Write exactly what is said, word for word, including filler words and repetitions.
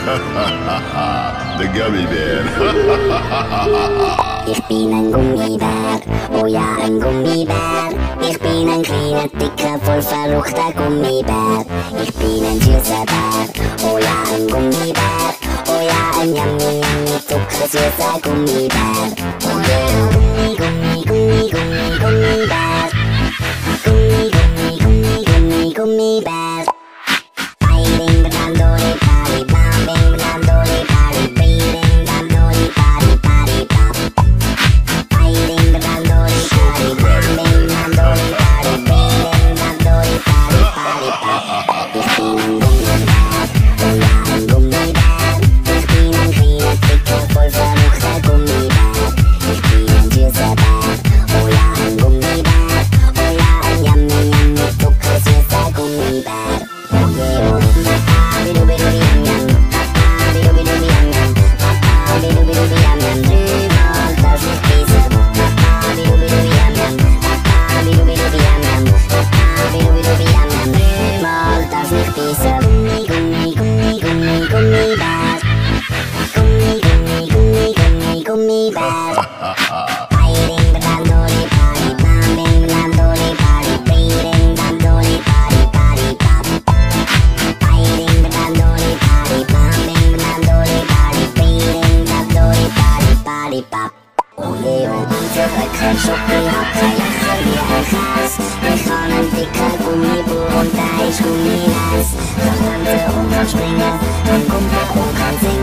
Der Gummibär. Ich bin ein Gummibär, oh ja, ein Gummibär. Ich bin ein kleiner, dicker, voll verrückter Gummibär. Ich bin ein süßer Bär, oh ja, ein Gummibär. Oh ja, ein yummy, yummy, zuckersüßer Gummibär. Oh yeah, Gummi, Gummi, Gummi, Gummi, Gummibär. Gummi, Gummi, Gummi, Gummi, Gummibär. Bing, bam, doli, bari, bam, bing, bam, doli, bari, bing, bing, bam, doli, bari, bari, bam. Bing, bam, doli, bari, bam, bing, bam, doli, bari, bing, bing, bam, doli, bari, bari, bam. Ich bin ein Gummibär, oh ja, ein Gummibär. Ich bin ein kleiner, dicker, voll verrückter Gummibär. Ich bin ein süßer Bär, oh ja, ein Gummibär. Oh ja, ein yummy, yummy, zuckersüßer Gummibär. Oh yeah. Oh yeah, unsere Ketchup, hat kein Lächeln wie ein Käse. Ich habe einen dicken Gummibär und der ist Gummireis. Kann tanzen und kann springen, kann kumpeln und kann singen.